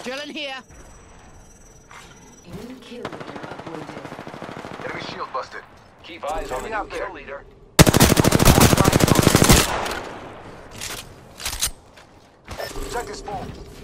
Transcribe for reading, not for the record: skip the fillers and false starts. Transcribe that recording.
Still in here. New kill leader appointed. Enemy shield busted. Keep eyes on the new kill leader. Check this phone.